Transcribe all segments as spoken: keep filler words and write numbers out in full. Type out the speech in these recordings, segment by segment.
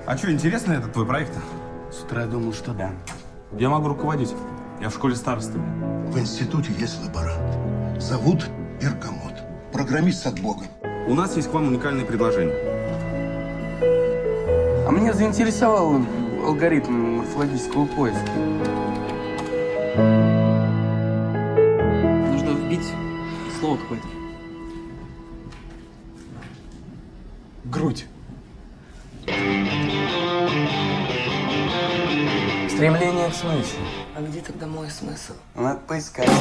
А что, интересно этот твой проект? С утра я думал, что да. Я могу руководить. Я в школе старосты. В институте есть лаборант. Зовут Бергамот. Программист от Бога. У нас есть к вам уникальное предложение. А меня заинтересовал алгоритм морфологического поиска. Нужно вбить слово какое-то. Грудь. Стремление к смыслу. А где тогда мой смысл? Надо поискать.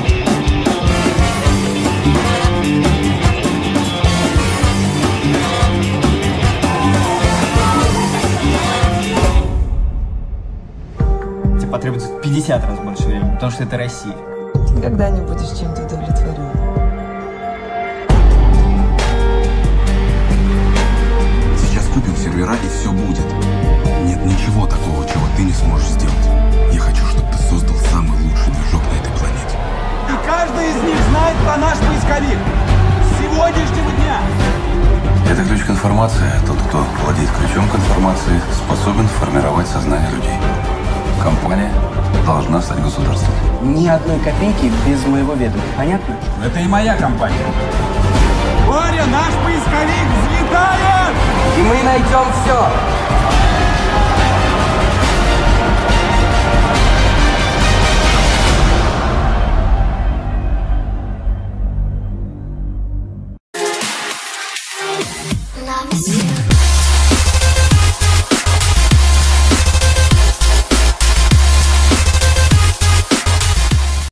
Тебе потребуется в пятьдесят раз больше времени, потому что это Россия. Ты никогда не будешь чем-то удовлетворен. Сейчас купим сервера, и все будет. Нет ничего такого, чего ты не сможешь сделать. Я хочу, чтобы ты создал самый лучший движок на этой планете. И каждый из них знает про наш поисковик. С сегодняшнего дня. Это ключ к информации. Тот, кто владеет ключом к информации, способен формировать сознание людей. Компания должна стать государством. Ни одной копейки без моего ведома. Понятно? Это и моя компания. Боря, наш поисковик взлетает! И мы найдем все.